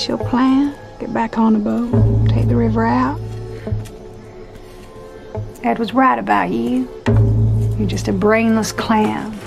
this your plan? Get back on the boat, take the river out? Ed was right about you. You're just a brainless clown.